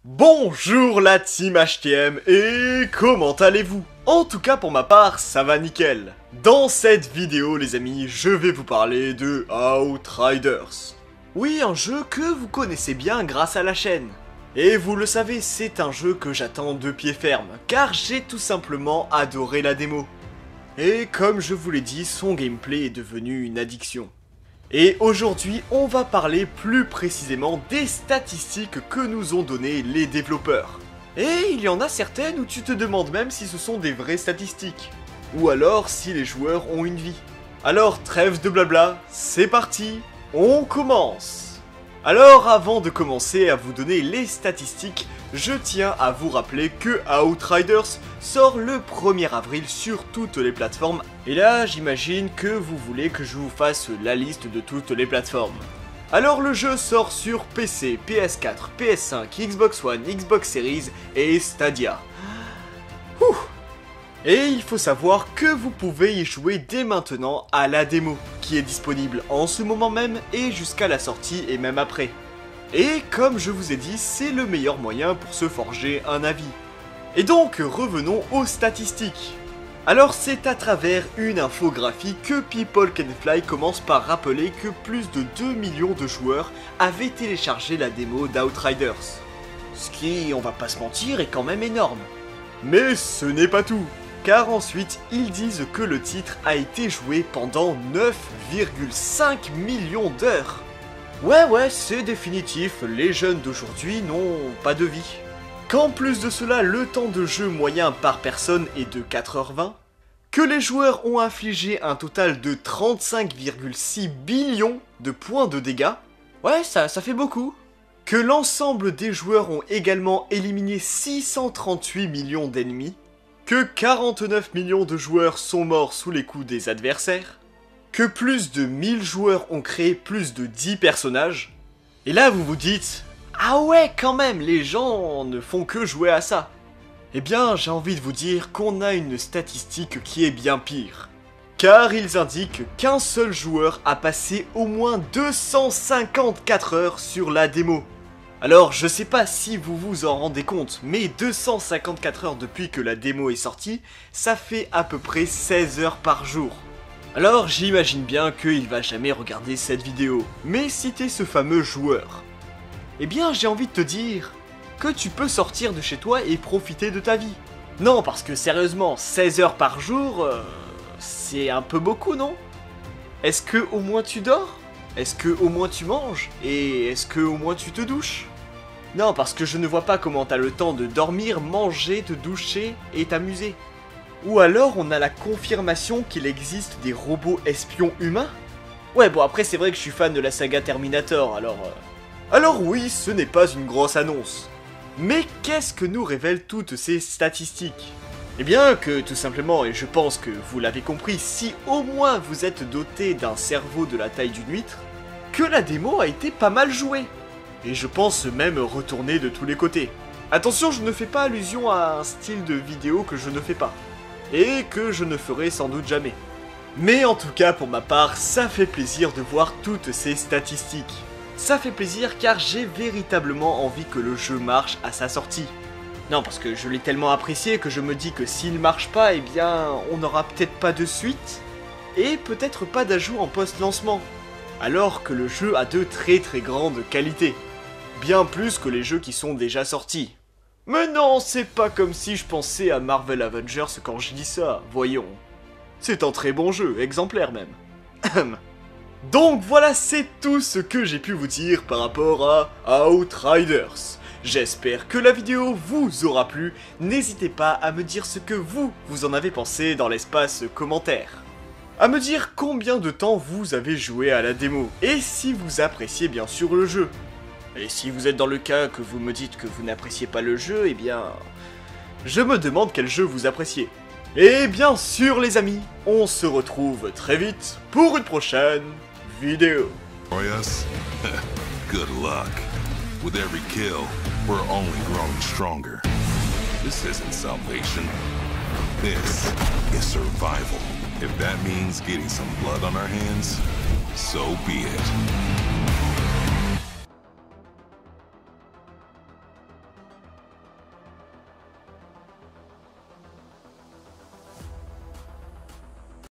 Bonjour la team HTM et comment allez-vous? En tout cas pour ma part, ça va nickel. Dans cette vidéo les amis, je vais vous parler de Outriders. Oui, un jeu que vous connaissez bien grâce à la chaîne. Et vous le savez, c'est un jeu que j'attends de pied ferme, car j'ai tout simplement adoré la démo. Et comme je vous l'ai dit, son gameplay est devenu une addiction. Et aujourd'hui, on va parler plus précisément des statistiques que nous ont données les développeurs. Et il y en a certaines où tu te demandes même si ce sont des vraies statistiques. Ou alors si les joueurs ont une vie. Alors trêve de blabla, c'est parti, on commence! Alors avant de commencer à vous donner les statistiques, je tiens à vous rappeler que Outriders sort le 1er avril sur toutes les plateformes. Et là, j'imagine que vous voulez que je vous fasse la liste de toutes les plateformes. Alors le jeu sort sur PC, PS4, PS5, Xbox One, Xbox Series et Stadia. Ouh. Et il faut savoir que vous pouvez y jouer dès maintenant à la démo, qui est disponible en ce moment même et jusqu'à la sortie et même après. Et comme je vous ai dit, c'est le meilleur moyen pour se forger un avis. Et donc revenons aux statistiques. Alors c'est à travers une infographie que People Can Fly commence par rappeler que plus de 2 millions de joueurs avaient téléchargé la démo d'Outriders. Ce qui, on va pas se mentir, est quand même énorme. Mais ce n'est pas tout. Car ensuite, ils disent que le titre a été joué pendant 9,5 millions d'heures. Ouais, c'est définitif, les jeunes d'aujourd'hui n'ont pas de vie. Qu'en plus de cela, le temps de jeu moyen par personne est de 4h20, que les joueurs ont infligé un total de 35,6 billions de points de dégâts, ouais, ça fait beaucoup. Que l'ensemble des joueurs ont également éliminé 638 millions d'ennemis, que 49 millions de joueurs sont morts sous les coups des adversaires, que plus de 1000 joueurs ont créé plus de 10 personnages, et là vous vous dites « Ah ouais quand même, les gens ne font que jouer à ça !» Eh bien j'ai envie de vous dire qu'on a une statistique qui est bien pire. Car ils indiquent qu'un seul joueur a passé au moins 254 heures sur la démo. Alors je sais pas si vous vous en rendez compte, mais 254 heures depuis que la démo est sortie, ça fait à peu près 16 heures par jour. Alors j'imagine bien qu'il va jamais regarder cette vidéo, mais si t'es ce fameux joueur, eh bien j'ai envie de te dire que tu peux sortir de chez toi et profiter de ta vie. Non, parce que sérieusement, 16 heures par jour, c'est un peu beaucoup, non? Est-ce que au moins tu dors? Est-ce que au moins tu manges? Et est-ce que au moins tu te douches? Non, parce que je ne vois pas comment t'as le temps de dormir, manger, te doucher et t'amuser. Ou alors on a la confirmation qu'il existe des robots espions humains? Ouais, bon après c'est vrai que je suis fan de la saga Terminator, alors... Alors oui, ce n'est pas une grosse annonce. Mais qu'est-ce que nous révèlent toutes ces statistiques? Eh bien que tout simplement, et je pense que vous l'avez compris, si au moins vous êtes doté d'un cerveau de la taille d'une huître, que la démo a été pas mal jouée. Et je pense même retourner de tous les côtés. Attention, je ne fais pas allusion à un style de vidéo que je ne fais pas. Et que je ne ferai sans doute jamais. Mais en tout cas, pour ma part, ça fait plaisir de voir toutes ces statistiques. Ça fait plaisir car j'ai véritablement envie que le jeu marche à sa sortie. Non, parce que je l'ai tellement apprécié que je me dis que s'il marche pas, eh bien, on n'aura peut-être pas de suite. Et peut-être pas d'ajout en post-lancement. Alors que le jeu a de très grandes qualités. Bien plus que les jeux qui sont déjà sortis. Mais non, c'est pas comme si je pensais à Marvel Avengers quand je dis ça, voyons. C'est un très bon jeu, exemplaire même. Donc voilà, c'est tout ce que j'ai pu vous dire par rapport à Outriders. J'espère que la vidéo vous aura plu, n'hésitez pas à me dire ce que vous en avez pensé dans l'espace commentaire. À me dire combien de temps vous avez joué à la démo, et si vous appréciez bien sûr le jeu. Et si vous êtes dans le cas que vous me dites que vous n'appréciez pas le jeu, eh bien... je me demande quel jeu vous appréciez. Et bien sûr les amis, on se retrouve très vite pour une prochaine vidéo. Good luck. With every kill, we're only growing stronger. This isn't salvation. This is survival. If that means getting some blood on our hands, so be it.